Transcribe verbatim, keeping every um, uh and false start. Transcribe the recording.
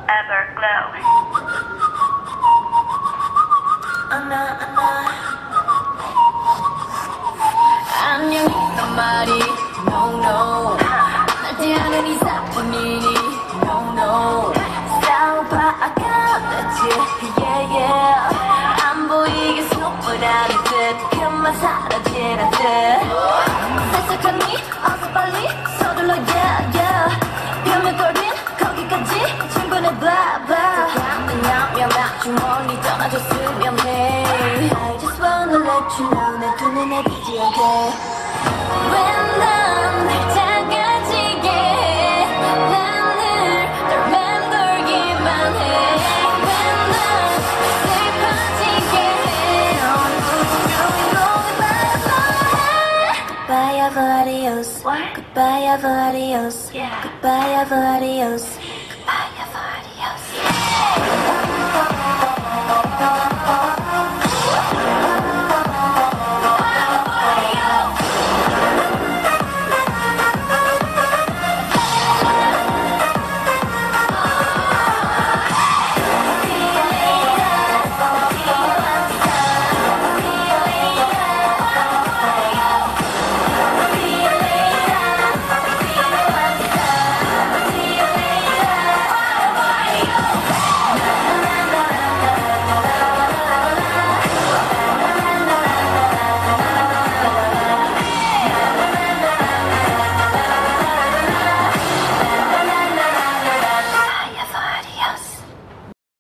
forever glow. 안아 안아 안녕이란 말이 no no 날 대하는 이상뿐이니 no no 싸워봐 아까웠지 yeah yeah 안 보이게 숨어라는 듯 그만 사라지는 듯 살짝하니 어서 빨리 서둘러 yeah yeah 벽면 걸린 거기까지 충분해 blah blah 왜냐면 아주 멀리 떠나줬으면 해 I just wanna let you know 내 두 눈에 띄지 않게 왜 난 날 작아지게 해 난 늘 널 맴돌기만 해 왜 난 슬퍼지게 해 Goodbye, adios. Goodbye, adios. Goodbye, adios.